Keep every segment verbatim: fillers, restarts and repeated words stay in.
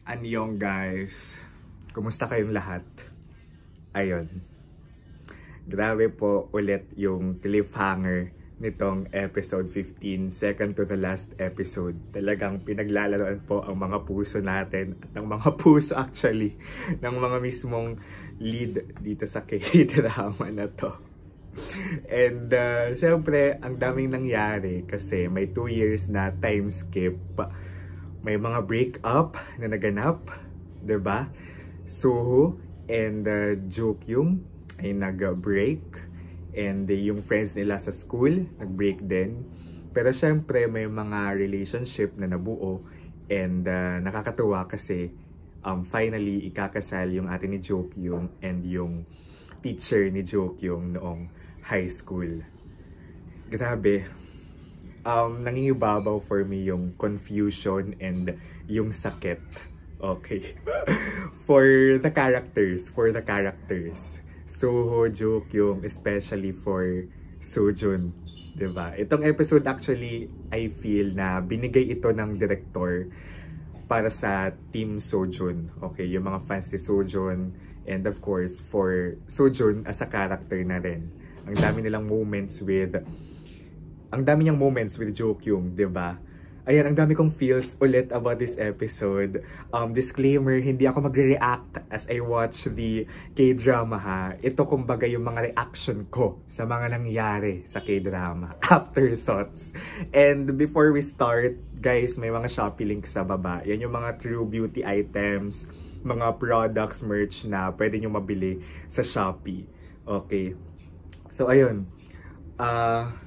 Annyeong guys, kumusta kayong lahat? Ayun, grabe po ulit yung cliffhanger nitong episode fifteen, second to the last episode. Talagang pinaglalaroan po ang mga puso natin at ang mga puso actually ng mga mismong lead dito sa K-drama na to. And uh, syempre, ang daming nangyari kasi may two years na time skip. May mga breakup na naganap, diba? Suho and uh, Jokyung ay nag-break. And uh, yung friends nila sa school, nag-break din. Pero syempre, may mga relationship na nabuo. And uh, nakakatuwa kasi um, finally, ikakasal yung ate ni Jokyung and yung teacher ni Jokyung noong high school. Grabe. Um, nangingibabaw for me yung confusion and yung sakit. Okay. For the characters, for the characters. Suho, Jokyung, especially for Sojun. Diba? Itong episode actually, I feel na binigay ito ng director para sa Team Sojun. Okay, yung mga fans ni Sojun. And of course, for Sojun as a character na rin. Ang dami nilang moments with Ang dami niyang moments with Jokyung, diba? Ayan, ang dami kong feels ulit about this episode. Um, disclaimer, hindi ako magre-react as I watch the K-drama ha. Ito kumbaga yung mga reaction ko sa mga nangyari sa K-drama. Afterthoughts. And before we start, guys, may mga Shopee links sa baba. Yan yung mga true beauty items, mga products, merch na pwede nyo mabili sa Shopee. Okay. So, ayun. Ah... Uh,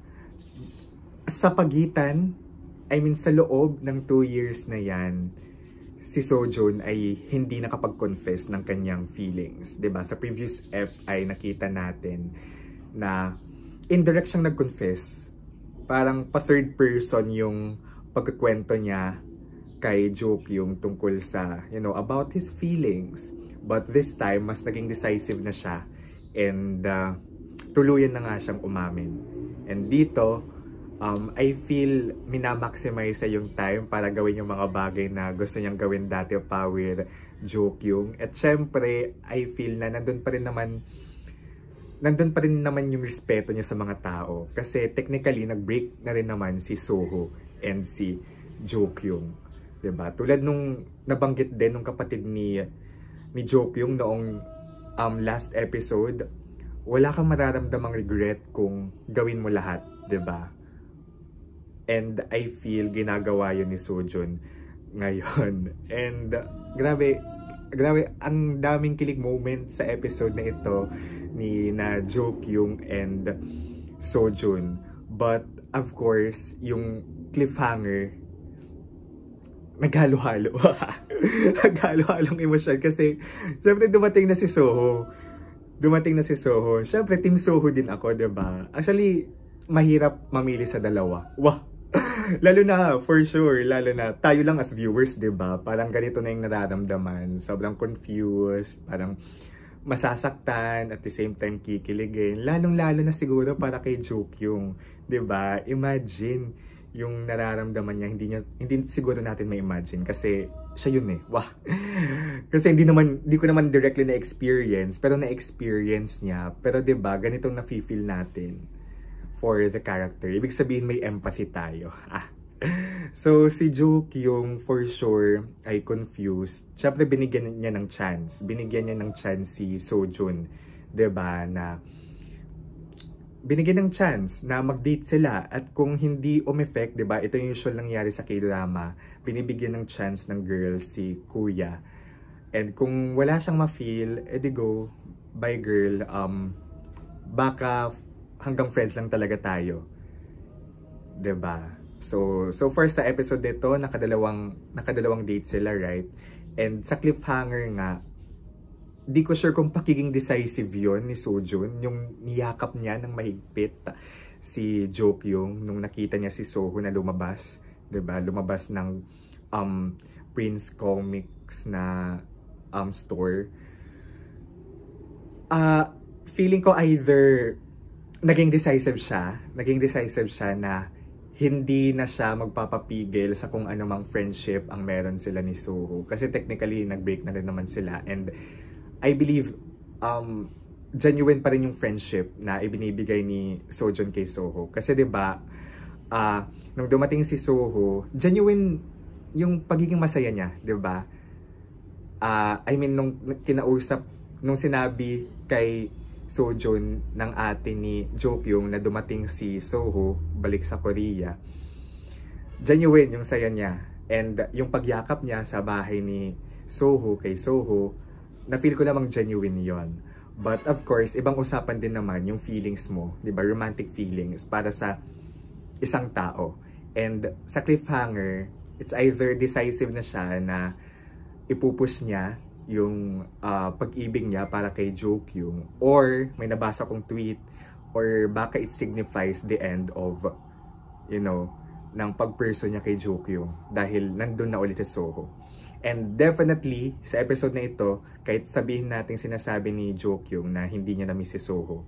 sa pagitan, I mean sa loob ng two years na yan, si Sojun ay hindi nakapag-confess ng kanyang feelings. Diba? Sa previous ep ay nakita natin na indirect siyang nag-confess. Parang pa third person yung pagkukwento niya kay Jokyung tungkol sa, you know, about his feelings. But this time, mas naging decisive na siya. And uh, tuluyan na nga siyang umamin. And dito, Um, I feel minamaximize yung time para gawin yung mga bagay na gusto niyang gawin dati pa with Jokyung. At syempre, I feel na nandun pa rin naman nandun pa rin naman yung respeto niya sa mga tao. Kasi technically, nag-break na rin naman si Suho and si Jokyung. Diba? Tulad nung nabanggit din nung kapatid ni, ni Jokyung noong um, last episode, wala kang mararamdamang regret kung gawin mo lahat. Diba? And I feel ginagawa yun ni Sojun ngayon. And uh, grabe, grabe, ang daming kilig moment sa episode na ito ni na Jokyung and Sojun. But of course, yung cliffhanger, naghalo-halo. Naghalo-halong emosyon kasi syempre dumating na si Suho. Dumating na si Suho. Syempre, Team Suho din ako, diba? Actually, mahirap mamili sa dalawa. Wah! Lalo na, for sure, lalo na, tayo lang as viewers, diba? Parang ganito na yung nararamdaman. Sobrang confused, parang masasaktan, at the same time kikiligin. Lalong-lalo na siguro para kay Jokyung, diba? Imagine yung nararamdaman niya, hindi, niya, hindi siguro natin may imagine kasi siya yun eh. Wah! Kasi hindi naman, hindi ko naman directly na-experience, pero na-experience niya. Pero diba, ganitong na-feel natin for the character. Ibig sabihin may empathy tayo. Ah. So si Jokyung for sure ay confused. Siyempre binigyan niya ng chance. Binigyan niya ng chance si Sojun. Diba? Na binigyan ng chance na mag-date sila. At kung hindi umeffect, diba? Ito yung usual nangyari sa K-drama. Binibigyan ng chance ng girl si Kuya. And kung wala siyang ma-feel, edi go, bye girl. Um, baka hanggang friends lang talaga tayo. Diba? So, so far sa episode nito, nakadalawang, nakadalawang date sila, right? And sa cliffhanger nga, di ko sure kung pakiging decisive yon ni Sojun, yung niyakap niya ng mahigpit si Jokyung nung nakita niya si Suho na lumabas. Diba? Lumabas ng um, Prince Comics na um, store. Uh, feeling ko either naging decisive siya, naging decisive siya na hindi na siya magpapapigil sa kung anumang friendship ang meron sila ni Soho. Kasi technically, nag-break na rin naman sila. And I believe, um, genuine pa rin yung friendship na ibinibigay ni Sojun kay Soho. Kasi 'di ba, uh, nung dumating si Soho, genuine yung pagiging masaya niya, 'di ba? Uh, I mean, nung kinausap, nung sinabi kay Sojun ng ate ni Jokyung na dumating si Soho balik sa Korea, genuine yung saya niya. And yung pagyakap niya sa bahay ni Soho kay Soho, na-feel ko namang genuine yon. But of course, ibang usapan din naman yung feelings mo, di ba? Romantic feelings para sa isang tao. And sa cliffhanger, it's either decisive na siya na ipupus niya yung uh, pag-ibig niya para kay Jokyung, or may nabasa kong tweet, or baka it signifies the end of, you know, ng pag-person niya kay Jokyung dahil nandun na ulit si Soho. And definitely, sa episode na ito, kahit sabihin natin sinasabi ni Jokyung na hindi niya na-miss si Soho,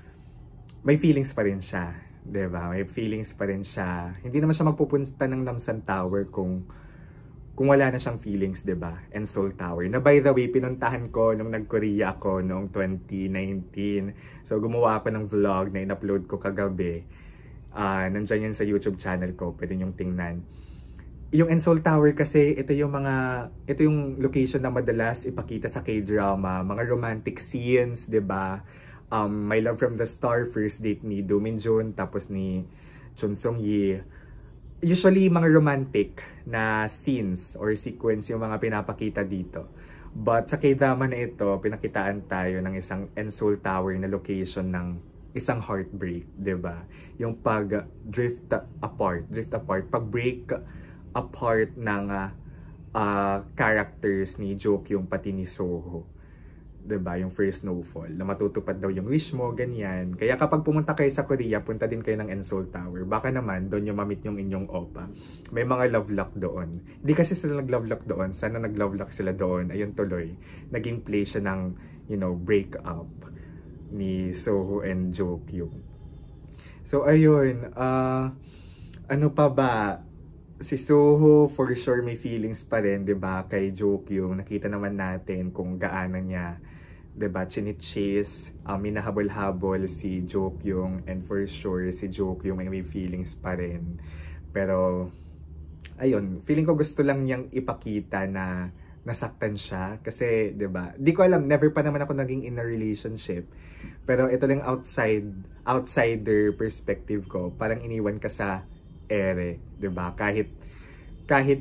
may feelings pa rin siya, diba? May feelings pa rin siya. Hindi naman siya magpupunta ng Namsan Tower kung kung wala na siyang feelings, diba? And Seoul Tower. Na by the way, pinuntahan ko nung nag-Korea ako noong twenty nineteen. So, gumawa ako ng vlog na in-upload ko kagabi. Uh, nandyan yan sa YouTube channel ko. Pwede niyong tingnan. Yung Seoul Tower kasi, ito yung mga, ito yung location na madalas ipakita sa K-drama. Mga romantic scenes, diba? Um, My Love from the Star, first date ni Do Min Jun, tapos ni Chun Sung Yi. Usually, mga romantic na scenes or sequence yung mga pinapakita dito. But sa K-drama na ito, pinakitaan tayo ng isang Seoul Tower na location ng isang heartbreak, diba? Yung pag-drift apart, drift apart, pag-break apart ng uh, uh, characters ni Jokyung pati ni Soho. Diba? Yung first snowfall, na matutupad daw yung wish mo, ganyan. Kaya kapag pumunta kayo sa Korea, punta din kayo ng Seoul Tower. Baka naman, doon yung mamit yung inyong oppa. May mga love lock doon. Hindi kasi sila nag-love lock doon. Sana nag-love lock sila doon. Ayun tuloy. Naging play siya ng, you know, break up ni Soho and Jokyung. So, ayun. Uh, ano pa ba? Si Soho, for sure may feelings pa rin, diba? Kay Jokyung. Nakita naman natin kung gaano niya, diba, chinichase, um, minahabol-habol si Jokyung, and for sure si Jokyung may, may feelings pa rin. Pero ayun, feeling ko gusto lang niyang ipakita na nasaktan siya kasi, diba, di ko alam, never pa naman ako naging in a relationship, pero ito lang outside outsider perspective ko, parang iniwan ka sa ere, diba, kahit kahit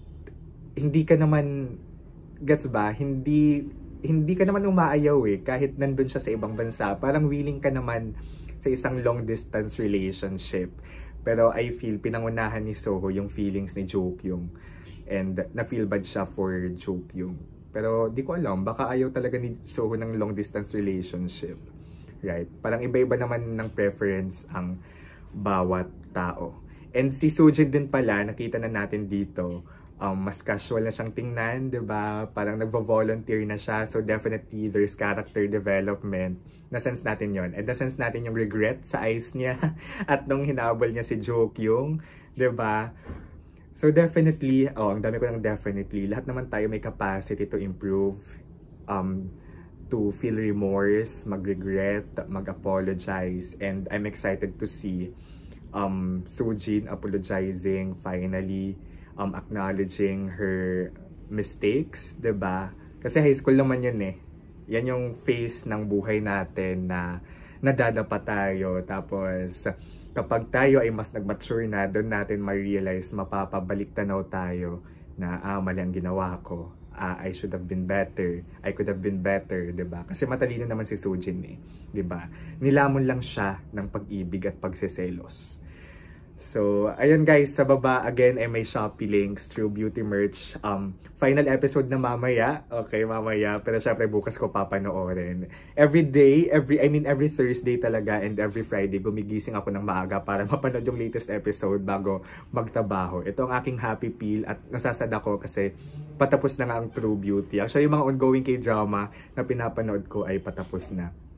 hindi ka naman, gets ba, hindi hindi ka naman umaayaw eh, kahit nandun siya sa ibang bansa, parang willing ka naman sa isang long distance relationship. Pero I feel pinangunahan ni Soho yung feelings ni Jokyung, and na-feel bad siya for Jokyung. Pero di ko alam, baka ayaw talaga ni Soho ng long distance relationship, right? Parang iba-iba naman ng preference ang bawat tao. And si Sojin din pala, nakita na natin dito, um, mas casual na siyang tingnan, diba? Parang nagvo-volunteer na siya. So definitely there's character development. Na-sense natin yon. And na-sense natin yung regret sa eyes niya at nung hinabol niya si Jokyung, diba? So definitely, oh, ang dami ko ng definitely. Lahat naman tayo may capacity to improve, um, to feel remorse, mag-regret, mag-apologize. And I'm excited to see Um, Sojin apologizing finally, um, acknowledging her mistakes, diba? Kasi high school naman yun eh. Yan yung phase ng buhay natin na nadadapa tayo. Tapos, kapag tayo ay mas nag-mature na, doon natin ma-realize, mapapabalik tanaw tayo na, ah, mali ang ginawa ko. Ah, I should have been better. I could have been better, diba? Kasi matalino naman si Sojin eh, diba? Nilamon lang siya ng pag-ibig at pagseselos. So, ayun guys, sa baba, again, ay may Shopee links through beauty merch. Um, final episode na mamaya. Okay, mamaya. Pero syempre, bukas ko papanoorin. Every day, every, I mean, every Thursday talaga and every Friday, gumigising ako ng maaga para mapanood yung latest episode bago magtrabaho. Ito ang aking happy pill at nasasad ako kasi patapos na nga ang True Beauty. Actually, yung mga ongoing K-drama na pinapanood ko ay patapos na.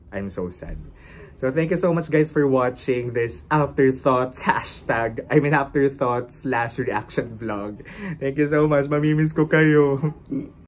I'm so sad. So thank you so much guys for watching this afterthoughts hashtag, I mean afterthoughts slash reaction vlog. Thank you so much. Mamimiss ko kayo.